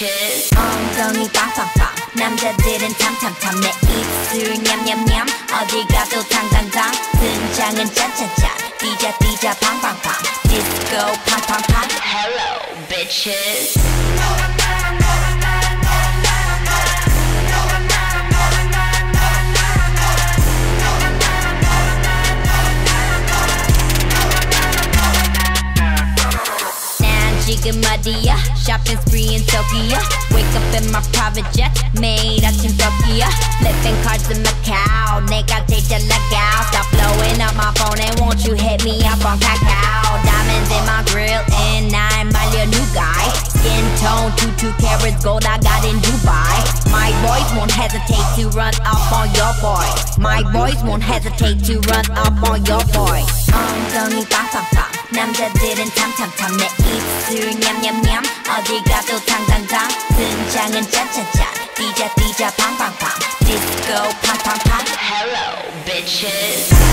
bitches. 엉덩이 빵빵빵 남자들은 탐탐탐 내 입술 냠냠냠 어디 가도 당당당 등장은 짠짠짠 뛰자 뛰자 팡팡팡 디스코 팡팡팡 Hello bitches. 지금 어디야? Shopping spree in Tokyo. Wake up in my private jet. 매일 아침 Tokyo. Flipping cards in Macau. 내가 제일 잘 나가. Stop blowing up my phone and won't you hit me up on Kakao. Diamonds in my grill and 날 말려 new guy. Skin tone 22 carats gold I got in Dubai. My boys won't hesitate to run up on your boy. My boys won't hesitate to run up on your boy. 엉덩이 빵빵빵 남자들은 탐탐탐 내 입술 냠냠냠 어디 가도 당당당 등장은 짠짠짠 뛰자 뛰자 팡팡팡 디스코 팡팡팡 Hello bitches.